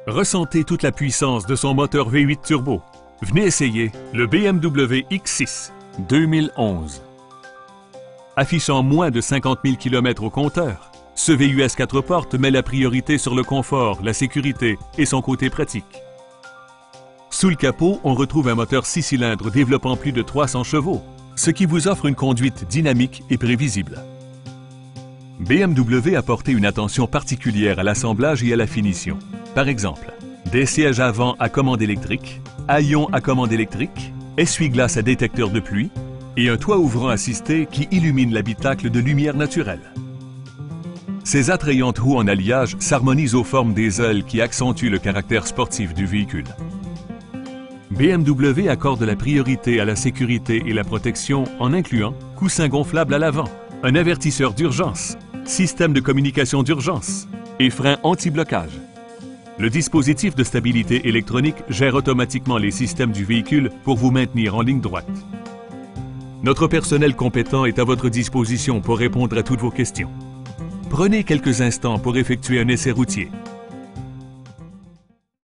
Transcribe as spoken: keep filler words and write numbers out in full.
Ressentez toute la puissance de son moteur V huit turbo. Venez essayer le B M W X six deux mille onze. Affichant moins de cinquante mille kilomètres au compteur, ce V U S quatre portes met la priorité sur le confort, la sécurité et son côté pratique. Sous le capot, on retrouve un moteur six cylindres développant plus de trois cents chevaux, ce qui vous offre une conduite dynamique et prévisible. B M W a porté une attention particulière à l'assemblage et à la finition. Par exemple, des sièges avant à commande électrique, haillons à commande électrique, essuie-glace à détecteur de pluie et un toit ouvrant assisté qui illumine l'habitacle de lumière naturelle. Ces attrayantes roues en alliage s'harmonisent aux formes des ailes qui accentuent le caractère sportif du véhicule. B M W accorde la priorité à la sécurité et la protection en incluant coussin gonflable à l'avant, un avertisseur d'urgence, système de communication d'urgence et frein anti-blocage. Le dispositif de stabilité électronique gère automatiquement les systèmes du véhicule pour vous maintenir en ligne droite. Notre personnel compétent est à votre disposition pour répondre à toutes vos questions. Prenez quelques instants pour effectuer un essai routier.